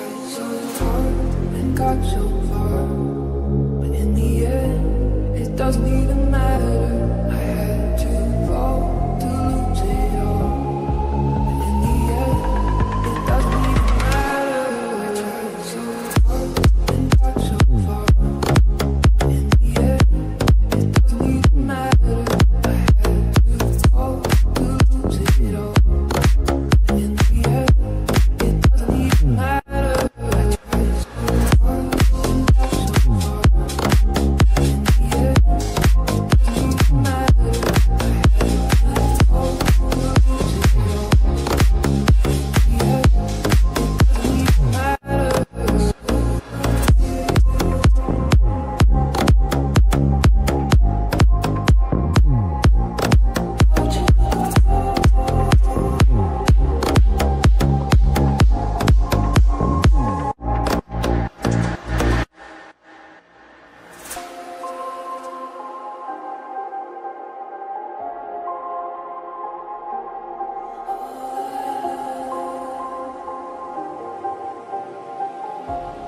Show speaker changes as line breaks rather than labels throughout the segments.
tried so hard and got so far, but in the end, it doesn't even matter. I had to fall to lose it all, but in the end, it doesn't even matter. I tried so hard and got so far, but in the end, it doesn't even matter. I had to fall to lose it all, but in the end, it doesn't even matter.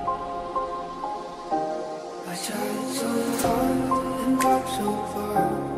I tried so hard and got so far.